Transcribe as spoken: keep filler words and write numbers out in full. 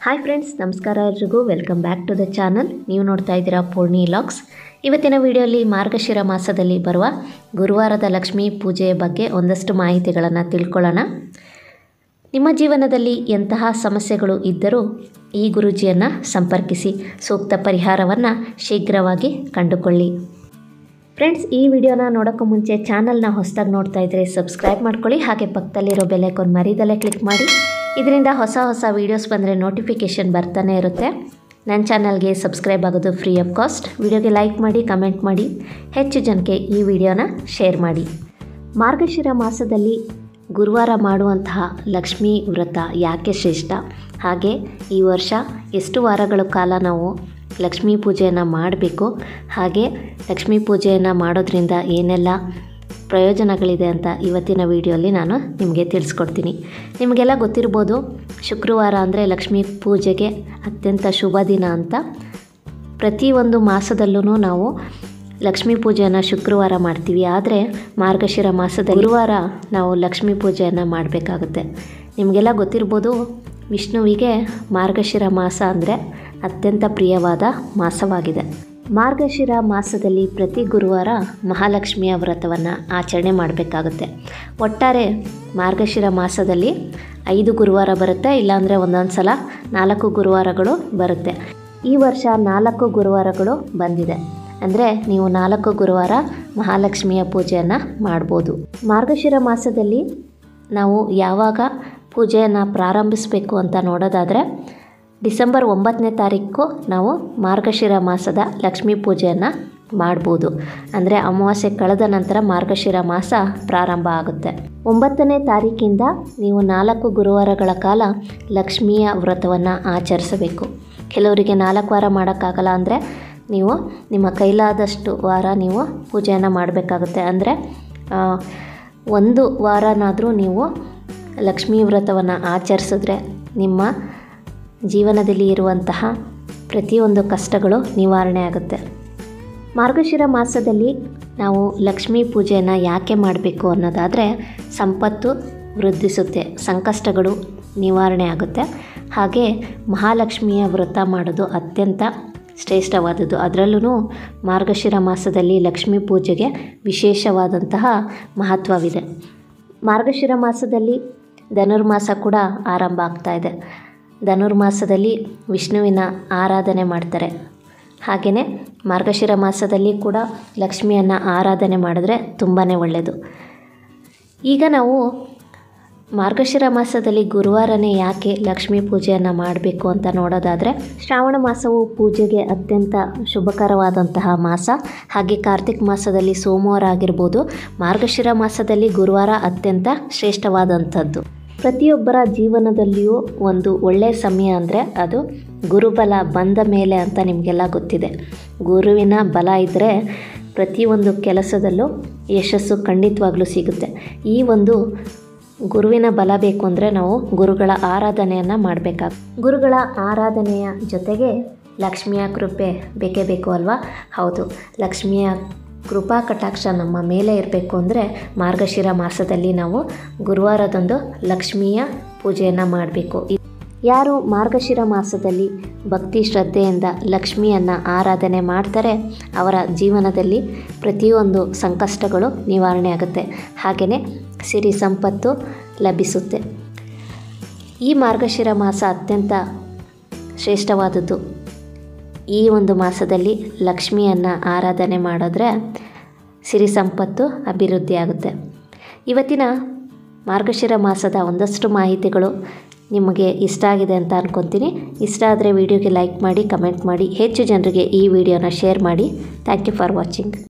Hi friends, ನಮಸ್ಕಾರ ಎಲ್ರಿಗೂ. Welcome back to the channel. ನೀವು ನೋಡ್ತಾ ಇದ್ದೀರಾ ಪೂರ್ಣಿ ಲಾಗ್ಸ್. ಇವತ್ತಿನ ವಿಡಿಯೋಲಿ ಮಾರ್ಗಶಿರ ಮಾಸದಲ್ಲಿ ಬರುವ ಗುರುವಾರದ ಲಕ್ಷ್ಮೀ ಪೂಜೆಯ ಬಗ್ಗೆ ಒಂದಷ್ಟು ಮಾಹಿತಿಗಳನ್ನು ತಿಳ್ಕೊಳ್ಳೋಣ. ನಿಮ್ಮ ಜೀವನದಲ್ಲಿ ಎಂತಹ ಸಮಸ್ಯೆಗಳು ಇದ್ದರೂ ಈ ಗುರೂಜಿಯನ್ನು ಸಂಪರ್ಕಿಸಿ ಸೂಕ್ತ ಪರಿಹಾರವನ್ನು ಶೀಘ್ರವಾಗಿ ಕಂಡುಕೊಳ್ಳಿ. ಫ್ರೆಂಡ್ಸ್, ಈ ವಿಡಿಯೋನ ನೋಡೋಕ್ಕೂ ಮುಂಚೆ ಚಾನಲ್ನ ಹೊಸದಾಗಿ ನೋಡ್ತಾ ಇದ್ದರೆ ಸಬ್ಸ್ಕ್ರೈಬ್ ಮಾಡ್ಕೊಳ್ಳಿ. ಹಾಗೆ ಪಕ್ಕದಲ್ಲಿರೋ ಬೆಲ್ ಐಕಾನ್ ಮರಿದಲ್ಲೇ ಕ್ಲಿಕ್ ಮಾಡಿ. ಇದರಿಂದ ಹೊಸ ಹೊಸ ವೀಡಿಯೋಸ್ ಬಂದರೆ ನೋಟಿಫಿಕೇಷನ್ ಬರ್ತಾನೆ ಇರುತ್ತೆ. ನನ್ನ ಚಾನಲ್ಗೆ ಸಬ್ಸ್ಕ್ರೈಬ್ ಆಗೋದು ಫ್ರೀ ಆಫ್ ಕಾಸ್ಟ್. ವಿಡಿಯೋಗೆ ಲೈಕ್ ಮಾಡಿ, ಕಮೆಂಟ್ ಮಾಡಿ, ಹೆಚ್ಚು ಜನಕ್ಕೆ ಈ ವಿಡಿಯೋನ ಶೇರ್ ಮಾಡಿ. ಮಾರ್ಗಶಿರ ಮಾಸದಲ್ಲಿ ಗುರುವಾರ ಮಾಡುವಂತಹ ಲಕ್ಷ್ಮೀ ವ್ರತ ಯಾಕೆ ಶ್ರೇಷ್ಠ, ಹಾಗೆ ಈ ವರ್ಷ ಎಷ್ಟು ವಾರಗಳ ಕಾಲ ನಾವು ಲಕ್ಷ್ಮೀ ಪೂಜೆಯನ್ನು ಮಾಡಬೇಕು, ಹಾಗೆ ಲಕ್ಷ್ಮೀ ಪೂಜೆಯನ್ನು ಮಾಡೋದ್ರಿಂದ ಏನೆಲ್ಲ ಪ್ರಯೋಜನಗಳಿದೆ ಅಂತ ಇವತ್ತಿನ ವಿಡಿಯೋಲಿ ನಾನು ನಿಮಗೆ ತಿಳಿಸ್ಕೊಡ್ತೀನಿ. ನಿಮಗೆಲ್ಲ ಗೊತ್ತಿರ್ಬೋದು, ಶುಕ್ರವಾರ ಅಂದರೆ ಲಕ್ಷ್ಮೀ ಪೂಜೆಗೆ ಅತ್ಯಂತ ಶುಭ ದಿನ ಅಂತ. ಪ್ರತಿಯೊಂದು ಮಾಸದಲ್ಲೂ ನಾವು ಲಕ್ಷ್ಮೀ ಪೂಜೆಯನ್ನು ಶುಕ್ರವಾರ ಮಾಡ್ತೀವಿ. ಆದರೆ ಮಾರ್ಗಶಿರ ಮಾಸದ ಗುರುವಾರ ನಾವು ಲಕ್ಷ್ಮೀ ಪೂಜೆಯನ್ನು ಮಾಡಬೇಕಾಗುತ್ತೆ. ನಿಮಗೆಲ್ಲ ಗೊತ್ತಿರ್ಬೋದು, ವಿಷ್ಣುವಿಗೆ ಮಾರ್ಗಶಿರ ಮಾಸ ಅಂದರೆ ಅತ್ಯಂತ ಪ್ರಿಯವಾದ ಮಾಸವಾಗಿದೆ. ಮಾರ್ಗಶಿರ ಮಾಸದಲ್ಲಿ ಪ್ರತಿ ಗುರುವಾರ ಮಹಾಲಕ್ಷ್ಮಿಯ ವ್ರತವನ್ನು ಆಚರಣೆ ಮಾಡಬೇಕಾಗುತ್ತೆ. ಒಟ್ಟಾರೆ ಮಾರ್ಗಶಿರ ಮಾಸದಲ್ಲಿ ಐದು ಗುರುವಾರ ಬರುತ್ತೆ, ಇಲ್ಲಾಂದರೆ ಒಂದೊಂದು ಸಲ ನಾಲ್ಕು ಗುರುವಾರಗಳು ಬರುತ್ತೆ. ಈ ವರ್ಷ ನಾಲ್ಕು ಗುರುವಾರಗಳು ಬಂದಿದೆ. ಅಂದರೆ ನೀವು ನಾಲ್ಕು ಗುರುವಾರ ಮಹಾಲಕ್ಷ್ಮಿಯ ಪೂಜೆಯನ್ನು ಮಾಡ್ಬೋದು. ಮಾರ್ಗಶಿರ ಮಾಸದಲ್ಲಿ ನಾವು ಯಾವಾಗ ಪೂಜೆಯನ್ನು ಪ್ರಾರಂಭಿಸಬೇಕು ಅಂತ ನೋಡೋದಾದರೆ, ಡಿಸೆಂಬರ್ ಒಂಬತ್ತನೇ ತಾರೀಕು ನಾವು ಮಾರ್ಗಶಿರ ಮಾಸದ ಲಕ್ಷ್ಮೀ ಪೂಜೆಯನ್ನು ಮಾಡ್ಬೋದು. ಅಂದರೆ ಅಮಾವಾಸ್ಯೆ ಕಳೆದ ನಂತರ ಮಾರ್ಗಶಿರ ಮಾಸ ಪ್ರಾರಂಭ ಆಗುತ್ತೆ. ಒಂಬತ್ತನೇ ತಾರೀಕಿಂದ ನೀವು ನಾಲ್ಕು ಗುರುವಾರಗಳ ಕಾಲ ಲಕ್ಷ್ಮಿಯ ವ್ರತವನ್ನು ಆಚರಿಸಬೇಕು. ಕೆಲವರಿಗೆ ನಾಲ್ಕು ವಾರ ಮಾಡೋಕ್ಕಾಗಲ್ಲ ಅಂದರೆ ನೀವು ನಿಮ್ಮ ಕೈಲಾದಷ್ಟು ವಾರ ನೀವು ಪೂಜೆಯನ್ನು ಮಾಡಬೇಕಾಗುತ್ತೆ. ಅಂದರೆ ಒಂದು ವಾರನಾದರೂ ನೀವು ಲಕ್ಷ್ಮೀ ವ್ರತವನ್ನು ಆಚರಿಸಿದ್ರೆ ನಿಮ್ಮ ಜೀವನದಲ್ಲಿ ಇರುವಂತಹ ಪ್ರತಿಯೊಂದು ಕಷ್ಟಗಳು ನಿವಾರಣೆ ಆಗುತ್ತೆ. ಮಾರ್ಗಶಿರ ಮಾಸದಲ್ಲಿ ನಾವು ಲಕ್ಷ್ಮೀ ಪೂಜೆಯನ್ನು ಯಾಕೆ ಮಾಡಬೇಕು ಅನ್ನೋದಾದರೆ, ಸಂಪತ್ತು ವೃದ್ಧಿಸುತ್ತೆ, ಸಂಕಷ್ಟಗಳು ನಿವಾರಣೆ ಆಗುತ್ತೆ. ಹಾಗೆ ಮಹಾಲಕ್ಷ್ಮಿಯ ವ್ರತ ಮಾಡೋದು ಅತ್ಯಂತ ಶ್ರೇಷ್ಠವಾದದ್ದು. ಅದರಲ್ಲೂ ಮಾರ್ಗಶಿರ ಮಾಸದಲ್ಲಿ ಲಕ್ಷ್ಮೀ ಪೂಜೆಗೆ ವಿಶೇಷವಾದಂತಹ ಮಹತ್ವವಿದೆ. ಮಾರ್ಗಶಿರ ಮಾಸದಲ್ಲಿ ಧನುರ್ಮಾಸ ಕೂಡ ಆರಂಭ ಆಗ್ತಾ ಇದೆ. ಧನುರ್ಮಾಸದಲ್ಲಿ ವಿಷ್ಣುವಿನ ಆರಾಧನೆ ಮಾಡ್ತಾರೆ. ಹಾಗೆಯೇ ಮಾರ್ಗಶಿರ ಮಾಸದಲ್ಲಿ ಕೂಡ ಲಕ್ಷ್ಮಿಯನ್ನು ಆರಾಧನೆ ಮಾಡಿದ್ರೆ ತುಂಬಾ ಒಳ್ಳೆಯದು. ಈಗ ನಾವು ಮಾರ್ಗಶಿರ ಮಾಸದಲ್ಲಿ ಗುರುವಾರನೇ ಯಾಕೆ ಲಕ್ಷ್ಮೀ ಪೂಜೆಯನ್ನು ಮಾಡಬೇಕು ಅಂತ ನೋಡೋದಾದರೆ, ಶ್ರಾವಣ ಮಾಸವು ಪೂಜೆಗೆ ಅತ್ಯಂತ ಶುಭಕರವಾದಂತಹ ಮಾಸ. ಹಾಗೆ ಕಾರ್ತಿಕ್ ಮಾಸದಲ್ಲಿ ಸೋಮವಾರ ಆಗಿರ್ಬೋದು, ಮಾರ್ಗಶಿರ ಮಾಸದಲ್ಲಿ ಗುರುವಾರ ಅತ್ಯಂತ ಶ್ರೇಷ್ಠವಾದಂಥದ್ದು. ಪ್ರತಿಯೊಬ್ಬರ ಜೀವನದಲ್ಲಿಯೂ ಒಂದು ಒಳ್ಳೆಯ ಸಮಯ ಅಂದರೆ ಅದು ಗುರುಬಲ ಬಂದ ಮೇಲೆ ಅಂತ ನಿಮಗೆಲ್ಲ ಗೊತ್ತಿದೆ. ಗುರುವಿನ ಬಲ ಇದ್ದರೆ ಪ್ರತಿಯೊಂದು ಕೆಲಸದಲ್ಲೂ ಯಶಸ್ಸು ಖಂಡಿತವಾಗ್ಲೂ ಸಿಗುತ್ತೆ. ಈ ಒಂದು ಗುರುವಿನ ಬಲ ಬೇಕು ಅಂದರೆ ನಾವು ಗುರುಗಳ ಆರಾಧನೆಯನ್ನು ಮಾಡಬೇಕಾಗ ಗುರುಗಳ ಆರಾಧನೆಯ ಜೊತೆಗೆ ಲಕ್ಷ್ಮಿಯ ಕೃಪೆ ಬೇಕೇ ಬೇಕು ಅಲ್ವಾ? ಹೌದು, ಲಕ್ಷ್ಮಿಯ ಕೃಪಾ ಕಟಾಕ್ಷ ನಮ್ಮ ಮೇಲೆ ಇರಬೇಕು ಅಂದರೆ ಮಾರ್ಗಶಿರ ಮಾಸದಲ್ಲಿ ನಾವು ಗುರುವಾರದಂದು ಲಕ್ಷ್ಮಿಯ ಪೂಜೆಯನ್ನು ಮಾಡಬೇಕು. ಯಾರು ಮಾರ್ಗಶಿರ ಮಾಸದಲ್ಲಿ ಭಕ್ತಿ ಶ್ರದ್ಧೆಯಿಂದ ಲಕ್ಷ್ಮಿಯನ್ನು ಆರಾಧನೆ ಮಾಡ್ತಾರೆ, ಅವರ ಜೀವನದಲ್ಲಿ ಪ್ರತಿಯೊಂದು ಸಂಕಷ್ಟಗಳು ನಿವಾರಣೆ ಆಗುತ್ತೆ. ಹಾಗೆಯೇ ಸಿರಿ ಸಂಪತ್ತು ಲಭಿಸುತ್ತೆ. ಈ ಮಾರ್ಗಶಿರ ಮಾಸ ಅತ್ಯಂತ ಶ್ರೇಷ್ಠವಾದದ್ದು. ಈ ಒಂದು ಮಾಸದಲ್ಲಿ ಲಕ್ಷ್ಮಿಯನ್ನು ಆರಾಧನೆ ಮಾಡಿದ್ರೆ ಸಿರಿ ಸಂಪತ್ತು ಅಭಿವೃದ್ಧಿ ಆಗುತ್ತೆ. ಇವತ್ತಿನ ಮಾರ್ಗಶಿರ ಮಾಸದ ಒಂದಷ್ಟು ಮಾಹಿತಿಗಳು ನಿಮಗೆ ಇಷ್ಟ ಆಗಿದೆ ಅಂತ ಅಂದ್ಕೊತೀನಿ. ಇಷ್ಟ ಆದರೆ ವಿಡಿಯೋಗೆ ಲೈಕ್ ಮಾಡಿ, ಕಮೆಂಟ್ ಮಾಡಿ, ಹೆಚ್ಚು ಜನರಿಗೆ ಈ ವಿಡಿಯೋನ ಶೇರ್ ಮಾಡಿ. Thank you for watching.